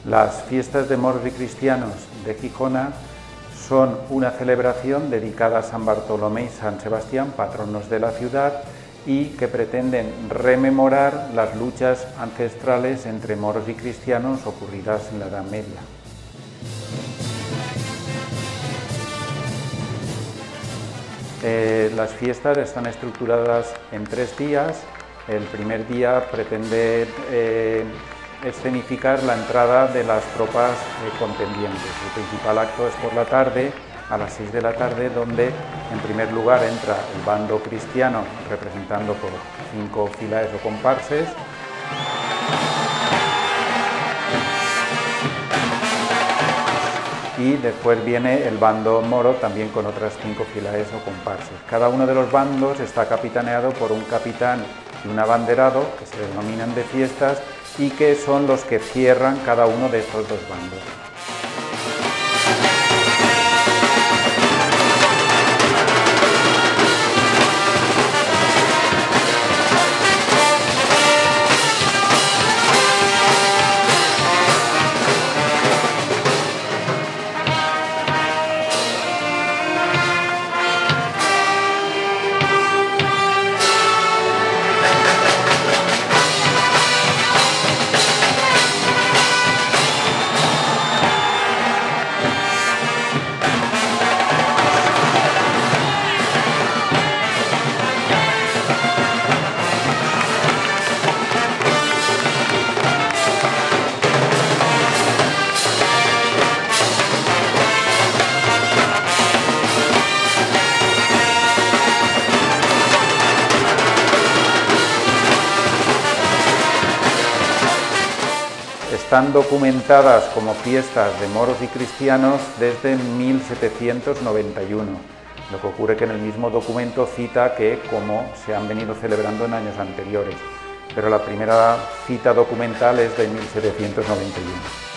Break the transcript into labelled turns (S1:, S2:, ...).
S1: Las fiestas de moros y cristianos de Gijona son una celebración dedicada a San Bartolomé y San Sebastián, patronos de la ciudad, y que pretenden rememorar las luchas ancestrales entre moros y cristianos ocurridas en la Edad Media. Las fiestas están estructuradas en 3 días. El primer día pretende escenificar la entrada de las tropas contendientes. El principal acto es por la tarde, a las 6 de la tarde, donde en primer lugar entra el bando cristiano, representando por 5 filaes o comparses. Y después viene el bando moro, también con otras 5 filaes o comparses. Cada uno de los bandos está capitaneado por un capitán y un abanderado, que se denominan de fiestas, y que son los que cierran cada uno de estos 2 bandos. Están documentadas como fiestas de moros y cristianos desde 1791. Lo que ocurre que en el mismo documento cita que como se han venido celebrando en años anteriores, pero la primera cita documental es de 1791.